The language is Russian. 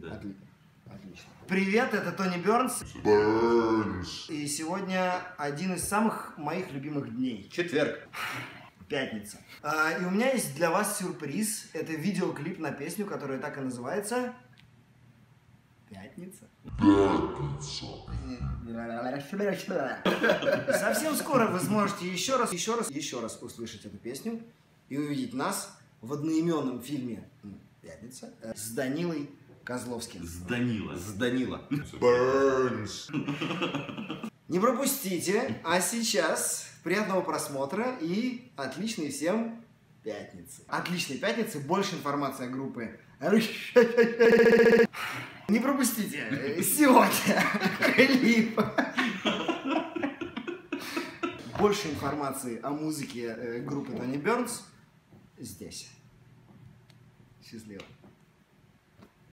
Да. Отлично. Привет, это Тони Бернс. И сегодня один из самых моих любимых дней. Четверг. Пятница. И у меня есть для вас сюрприз. Это видеоклип на песню, которая так и называется... Пятница. Совсем скоро вы сможете еще раз услышать эту песню и увидеть нас в одноименном фильме «Пятница» с Данилой Козловским. С Данила. Бернс. Не пропустите, а сейчас приятного просмотра и отличной всем пятницы. Отличной пятницы, больше информации о группе. Не пропустите, сегодня клип. Больше информации о музыке группы Тони Бернс здесь. Счастливо.